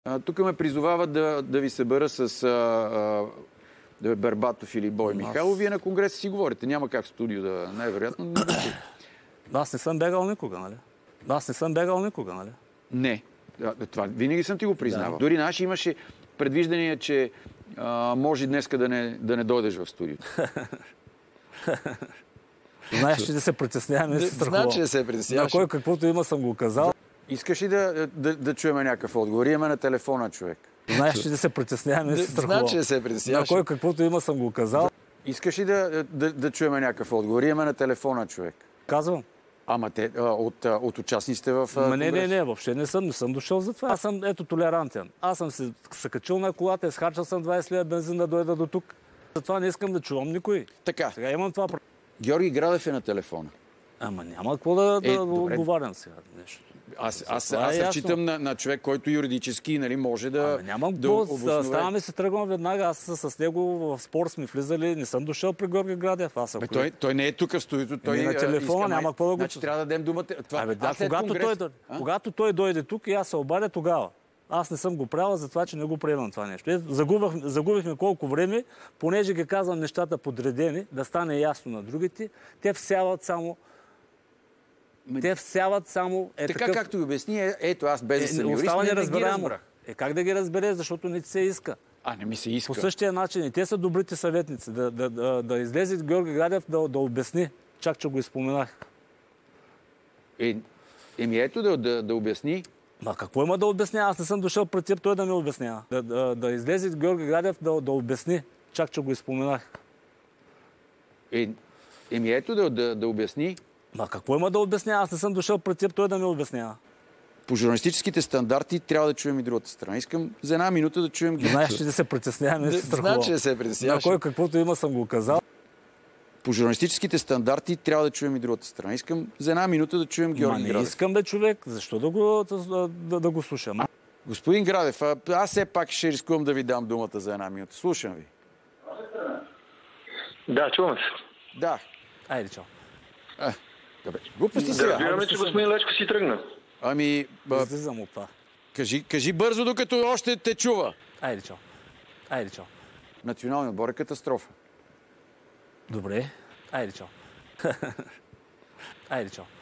Тук ме призовават да ви събера с Бербатов или Бой Михайлов. Вие на конгреса си говорите. Няма как в студио да... Най-вероятно. Аз не съм бегал никога, нали? Не. Това винаги съм ти го признавал. Дори наши имаше предвиждания, че може днеска да не дойдеш в студиото. Знаеш, че да се притеснявам, не се страхувам. Значи да се притесняваш. На кой каквото има съм го казал. Искаш ли да чуем някакъв отговор? Имаме на телефона, човек. Знаеш, че да се притеснявам, не се страхувам. Значи да се притесняваш. На кой каквото има съм го казал. Искаш ли да чуем някакъв отговор? Имаме на телефона, човек. Казвам. Ама те от участниците в Не, въобще не съм дошъл за това. Аз съм толерантен. Аз съм се качил на колата, изхарчал съм 20 лева бензин да дойда до тук. Затова не искам да чувам никой. Така. Сега имам това. Георги Градев е на телефона. Ама няма какво да отговарям сега нещо. Аз разчитам на човек, който юридически може да... Нямам какво. Ставаме се тръгвам веднага. Аз с него в спор сме влизали. Не съм дошъл при Георги Градев. Той не е тук в студиото. Той на телефона няма какво да го... Значи трябва да дадем думата. Когато той дойде тук и аз се обадя тогава. Аз не съм го правил за това, че не го приемам това нещо. Загубихме колко време, понеже ги казвам нещата подредени, да стане ясно на другите. Те всяват само... Така както ви обясни, ето аз без да съм юрист, не ги разбрах. Как да ги разбере, защото не ти се иска. Не ми се иска. По същия начин и те са добрите съветници. Да излезе Георги Градев да обясни, чак че го изпоменах. Ето да обясни. Какво има да обясня? Аз не съм дошъл пред теб той да ми обяснява. Да излезе Георги Градев да обясни, чак че го изпоменах. Ето да обясни. Какво има да обясня? Аз не съм дошъл пред теб той да ми обяснява. По журналистическите стандарти трябва да чуем и другата страна. Искам за една минута да чуем... Знаеш, че да се притеснявам, не се страхувам. Значи да се притесняваш. На кой каквото има съм го казал. По журналистическите стандарти трябва да чуем и другата страна. Искам за една минута да чуем Георги Градев. Не искам човек. Защо да го слушам? Господин Градев, аз все пак ще рискувам да ви дам думата за една минута. Слушам ви. Да, чувам се. Да. Айде, чао. Добре. Глупости сега. Разбираме, че господин Лечко си тръгна. Излизам от това. Кажи бързо, докато още те чува. Айде, чао. Националният отбор е катастрофа. Добре. Айде, чао.